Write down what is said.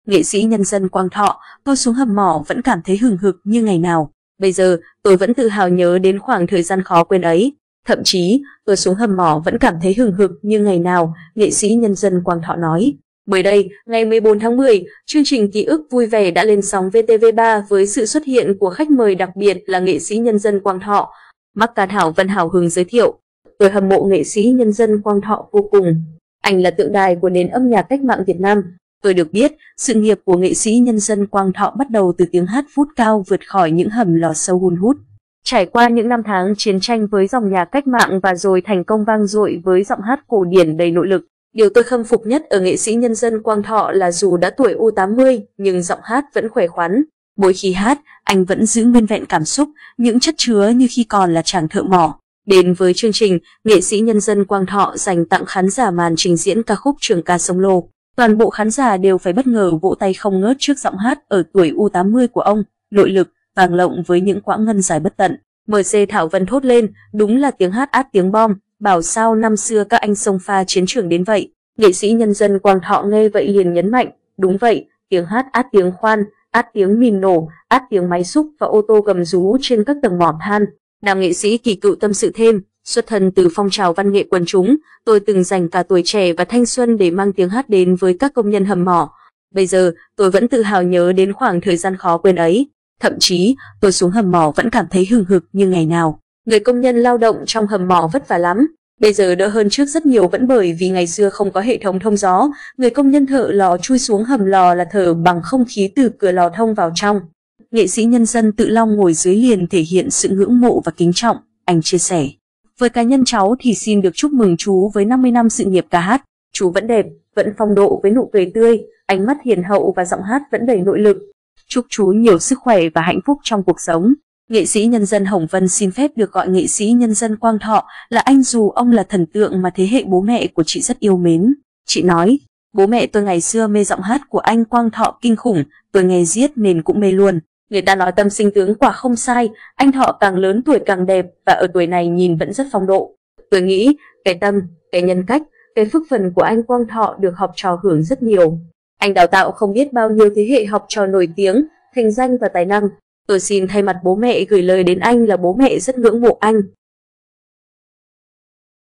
Nghệ sĩ nhân dân Quang Thọ, tôi xuống hầm mỏ vẫn cảm thấy hừng hực như ngày nào. Bây giờ, tôi vẫn tự hào nhớ đến khoảng thời gian khó quên ấy. Thậm chí, tôi xuống hầm mỏ vẫn cảm thấy hừng hực như ngày nào, nghệ sĩ nhân dân Quang Thọ nói. Mới đây, ngày 14 tháng 10, chương trình Ký ức vui vẻ đã lên sóng VTV3 với sự xuất hiện của khách mời đặc biệt là nghệ sĩ nhân dân Quang Thọ. Mắc Ca Thảo Vân hào hứng giới thiệu, tôi hâm mộ nghệ sĩ nhân dân Quang Thọ vô cùng. Anh là tượng đài của nền âm nhạc cách mạng Việt Nam. Tôi được biết, sự nghiệp của nghệ sĩ nhân dân Quang Thọ bắt đầu từ tiếng hát vút cao vượt khỏi những hầm lò sâu hun hút. Trải qua những năm tháng chiến tranh với dòng nhạc cách mạng và rồi thành công vang dội với giọng hát cổ điển đầy nội lực. Điều tôi khâm phục nhất ở nghệ sĩ nhân dân Quang Thọ là dù đã tuổi U80 nhưng giọng hát vẫn khỏe khoắn. Mỗi khi hát, anh vẫn giữ nguyên vẹn cảm xúc, những chất chứa như khi còn là chàng thợ mỏ. Đến với chương trình, nghệ sĩ nhân dân Quang Thọ dành tặng khán giả màn trình diễn ca khúc Trường ca sông Lô. Toàn bộ khán giả đều phải bất ngờ vỗ tay không ngớt trước giọng hát ở tuổi U80 của ông, nội lực, vang lộng với những quãng ngân dài bất tận. MC Thảo Vân thốt lên, đúng là tiếng hát át tiếng bom, bảo sao năm xưa các anh xông pha chiến trường đến vậy. Nghệ sĩ nhân dân Quang Thọ nghe vậy liền nhấn mạnh, đúng vậy, tiếng hát át tiếng khoan, át tiếng mìn nổ, át tiếng máy xúc và ô tô gầm rú trên các tầng mỏ than. Nam nghệ sĩ Kỳ Cựu tâm sự thêm, xuất thân từ phong trào văn nghệ quần chúng, tôi từng dành cả tuổi trẻ và thanh xuân để mang tiếng hát đến với các công nhân hầm mỏ. Bây giờ, tôi vẫn tự hào nhớ đến khoảng thời gian khó quên ấy. Thậm chí, tôi xuống hầm mỏ vẫn cảm thấy hừng hực như ngày nào. Người công nhân lao động trong hầm mỏ vất vả lắm. Bây giờ đỡ hơn trước rất nhiều vẫn bởi vì ngày xưa không có hệ thống thông gió. Người công nhân thợ lò chui xuống hầm lò là thở bằng không khí từ cửa lò thông vào trong. Nghệ sĩ nhân dân Tự Long ngồi dưới liền thể hiện sự ngưỡng mộ và kính trọng. Anh chia sẻ, với cá nhân cháu thì xin được chúc mừng chú với 50 năm sự nghiệp ca hát. Chú vẫn đẹp, vẫn phong độ với nụ cười tươi, ánh mắt hiền hậu và giọng hát vẫn đầy nội lực. Chúc chú nhiều sức khỏe và hạnh phúc trong cuộc sống. Nghệ sĩ nhân dân Hồng Vân xin phép được gọi nghệ sĩ nhân dân Quang Thọ là anh dù ông là thần tượng mà thế hệ bố mẹ của chị rất yêu mến. Chị nói, bố mẹ tôi ngày xưa mê giọng hát của anh Quang Thọ kinh khủng, tôi nghe riết nên cũng mê luôn. Người ta nói tâm sinh tướng quả không sai, anh Thọ càng lớn tuổi càng đẹp và ở tuổi này nhìn vẫn rất phong độ. Tôi nghĩ, cái tâm, cái nhân cách, cái phước phần của anh Quang Thọ được học trò hưởng rất nhiều. Anh đào tạo không biết bao nhiêu thế hệ học trò nổi tiếng, thành danh và tài năng. Tôi xin thay mặt bố mẹ gửi lời đến anh là bố mẹ rất ngưỡng mộ anh.